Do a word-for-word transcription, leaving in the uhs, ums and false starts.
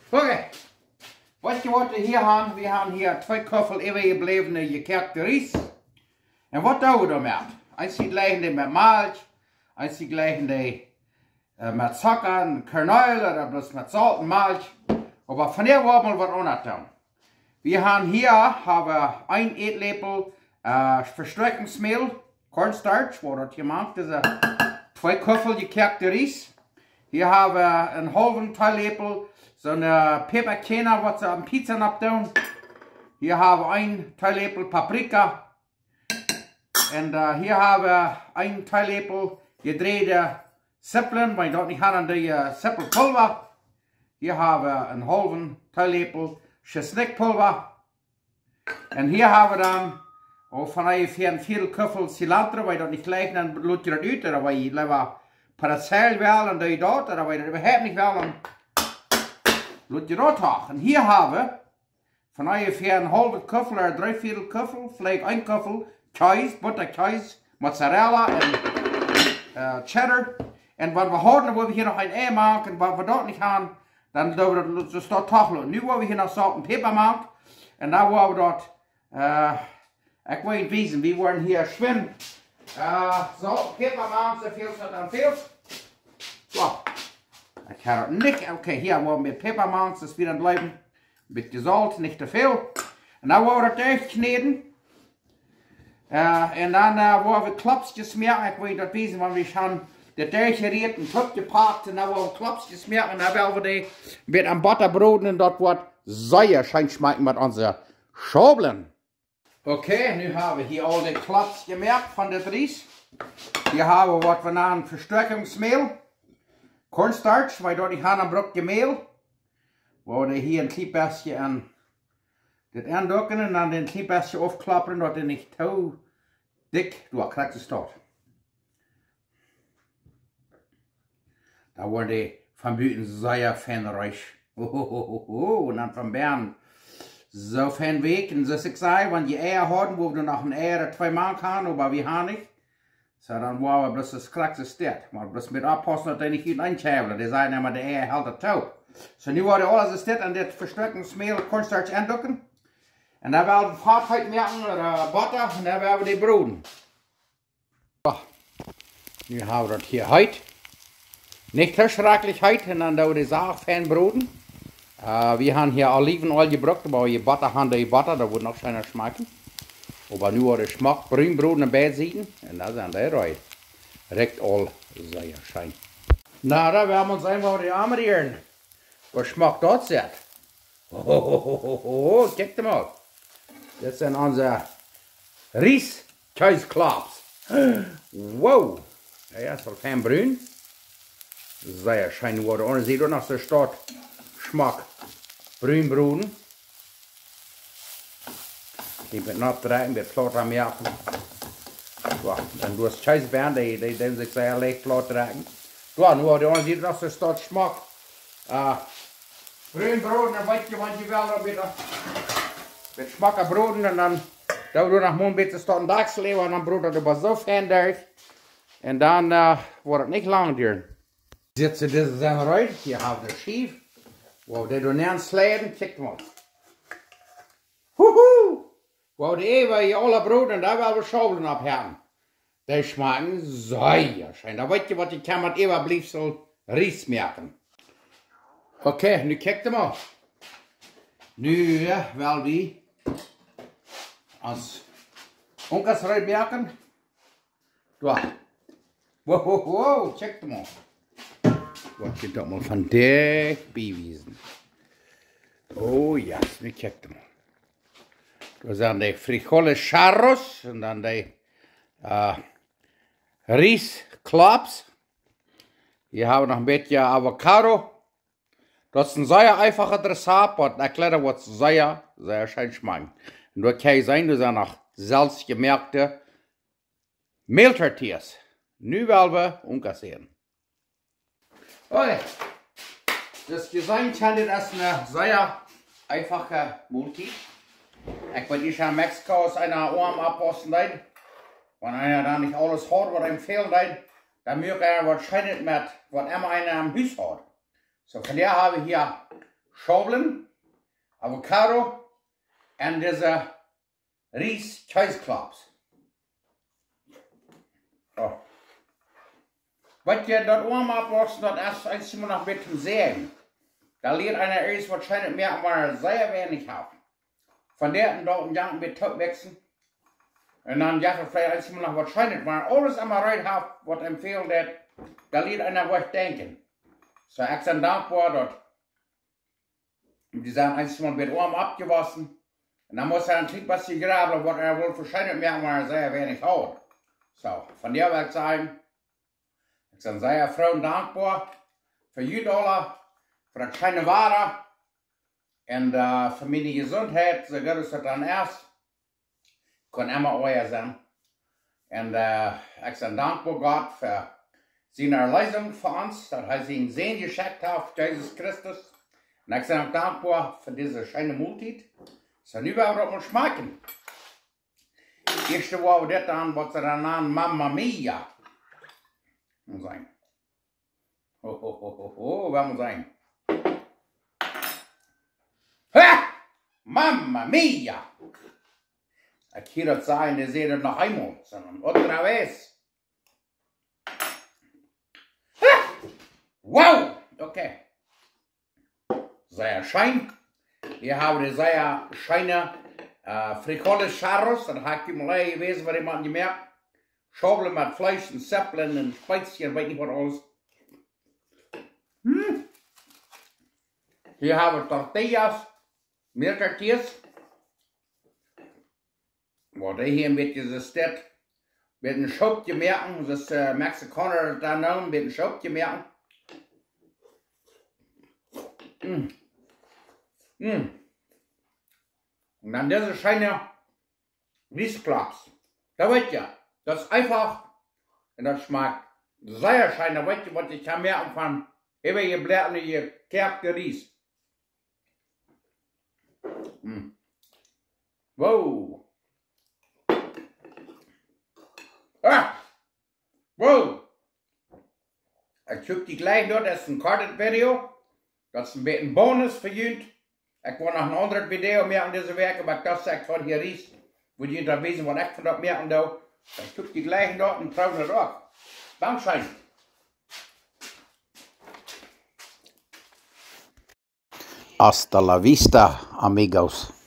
Okay, was je wat we hier haben, wir haben hier zwei Köffel äwajgeblävene gekerkte Ries. Und was tun wir damit? Eins die gleichen mit Malz, eins die gleichen äh, mit Zucker, Kernöl oder bloß mit Salz und Malz. Aber von der wollen wir was anderes tun. Wir haben hier haben ein Esslöffel äh, Verstärkungsmehl, Cornstarch, wo das hier macht, das ist zwei Köffel gekerkte Ries. Hier haben wir einen halben Teelöffel so eine Peperkerne, was sie am Pizza abtun. Hier haben wir ein Teelöffel Paprika. Und uh, hier haben wir ein Teelöffel gedrehte Zwiebeln, weil ich dort nicht habe, die uh, Zwiebelpulver. Hier haben wir einen halben Teelöffel Chesnickpulver. Und hier haben wir dann auch von ungefähr ein Viertel Köffel Cilantro, weil ich dort nicht gleich dann lut ich das ut, oder weil ich lieber Parazell will und die dort, oder weil ich das überhaupt nicht will, dann lut ich dort auch. Und hier haben wir von ungefähr ein halben Köffel oder drei Viertel Köffel, vielleicht ein Köffel Käse, Butter, Käse, Mozzarella und äh, Cheddar. Und wenn wir haben, wollen wir hier noch ein Ei machen. Und wenn wir dort nicht haben, dann dürfen wir das dort tacheln. Nu wollen wir hier noch Salt und Pfeffer machen. Und dann wollen wir dort, äh, ich will nicht wissen, wir wollen hier schwimmen. Äh, Salt und Pfeffer machen, so viel es dann fehlt. So. Ich habe nicht, okay, hier wollen wir Pfeffer machen, das wird dann bleiben. Mit Salz, nicht zu viel. Und dann wollen wir das durchkneten. Uh, en dan uh, worden we klopsjes merken. Ik weet dat wezen, want we gaan de durchgeriert en top gepakt. En dan worden we klopsjes merken. En dan willen we die met een butterbrood. En dat wordt zeer schijn schmecken met onze Schaublin. Oké, okay, nu hebben we hier al de klops gemerkt van de Ries. Hier hebben we wat we namen Verstärkungsmehl. Cornstarch, weil dort die Hahn braucht Mehl. Wo wir hier ein klein bisschen an das andocken und dann den klein bisschen aufklappen, dass er nicht zu dick, du kriegst es dort. Da waren die von Büten sehr fanreich. Und dann von Bern so fan weg. Und so ich sage, wenn die Eier haben, wo wir noch ein Eier oder zwei machen kann, aber wir haben nicht. So, dann war wir bloß das kriegst es dort. Man bloß mit aufpassen, dass der nicht jeden einschäbelt. Die sagen immer, der Eier hält das zu. So, nu war alles dort an das Verstärkungsmehl, Cornstarch andocken. Und dann werden wir Farbheit merken oder Butter und dann werden wir die broden. So, nu haben wir das hier heute. Nicht zu schrecklich heute, und dann da die Sache fein broden. Uh, wir haben hier Olivenöl gebraucht, aber die Butter haben die Butter, da wird noch schöner schmecken. Aber nur der Geschmack, Brühenbrot und Bädsieden, und da sind die rein. Riecht all sehr schön. Na, da werden wir uns einfach die Arme rühren. Was schmeckt das jetzt? Oh, oh, oh, oh, oh, guck mal. Das sind unsere Ries Klops. Wow. Ja, das ist fein brün. Sehr schön geworden. Und sieht auch noch so stark Geschmack. Brünbruden. Die wird noch drehen, wird flotter merken. So, dann du hast Scheißbeeren, die, die, die sich sehr leicht flott drehen. So, nur die sieht noch so stark Geschmack. Uh, Brünbrot, dann weiß ich, wann ich will, wieder mit Schmacker broden und dann da du nach morgen bitte starten Dachsleber und dann brot das über so fein durch. Und dann uh, wird es nicht lang dauern. Jetzt ist diese Sache rein, hier haben wir schief, wo wir die nähern släden, guckt mal. Huhu! Wo die Ewa hier alle Brot und da werden wir Schaublin abhärten. Die schmecken sehr schön. Da weißt du, was ich kann mit äwajgeblävene Ries merken. Okay, nu kijk je maar. Nu uh, wel wie als onkels eruit merken. Wow, wow, wow, wow, check hem maar. Wat je dat maar van dicht bewijzen. Oh ja, yes, nu kijk je maar. Dat zijn de frijoles charros en dan de uh, Ries Klops. Hier hebben we nog een beetje avocado. Das ist ein sehr einfacher Rezept, und erklärt, was sehr, sehr schön schmeckt. Und da kann sein, dass er noch selbstgemerkte Mehltortillas. Nu wollen wir umkassieren. Okay. Das Design handelt das eine sehr einfache Multi. Ich bin in Mexiko aus einer armen Aposten. Wenn einer da nicht alles hat, was ihm fehlt, dann möchte er wahrscheinlich mit, was immer einer am Haus hat. So, von der habe ich hier Schaublin, Avocado, und diese Ries Klops. So. Was ihr dort oben abwachsen, das ist eins immer noch mit dem Sägen. Da liegt einer erst wahrscheinlich mehr, aber sehr wenig hat. Von der dort ein Jahr mit Top wechseln. Und dann ja, vielleicht eins immer noch wahrscheinlich, weil alles einmal rein hat, was empfehlen, dat, da liegt einer, was denken. So, ich bin dankbar dort. Und die sagen, eins mal mit Ohren abgewaschen. Und dann muss er natürlich was gegraben, was er wohl wahrscheinlich mehr, aber sehr wenig haut. So, von der will ich sagen, ich bin sehr froh und dankbar für jeden Dollar, für das kleine Ware und uh, für meine Gesundheit, so gut es dann erst. Kann immer euer sein. Und uh, ich bin dankbar Gott für seine Erlösung für uns, dass er ihn Sehen geschenkt hat, Jesus Christus. Und ich bin auch dankbar für diese schöne Multit. Es ist überhaupt mal schmecken. Das erste war das dann, was sie dann an Mamma Mia sein. Ho, ho, ho, ho, ho, was muss sein? Ha! Mamma Mia! Ich kann das sagen, ihr seht es noch einmal, sondern otra vez. Ha! Wow! Okay. Sehr schön. Hier haben wir sehr schöne äh, Frijoles Charros. Das hat ich mal gewesen, was jemand gemerkt. Schaublin mit Fleisch und Zäpfchen und Speizchen, weiß nicht was alles. Hm. Hier haben wir Tortillas, Milchkartiers. Wo der hier mit dieses Stett, mit einem Schub gemerkt, das äh, Mexikaner da nennen, mit einem Schub gemerkt. Mm. Mm. Und dann diese schöne Ries Klops. Da wird ja, das ist einfach, und das schmeckt sehr schön, da wird ja, was ich kann merken von äwajgeblävene gekerbte Ries. Mm. Wow. Ah! Wow! Ich schicke die gleich dort, das ist ein Carded-Video. Das ist ein bisschen Bonus für jeden. Ich will noch ein anderes Video mehr an diese Werke, aber das sagt von hier Ries, wo die da wissen, was ich von dort mehr an da. Ich schicke die gleich dort und traue das auch. Dankeschön. Hasta la vista, amigos.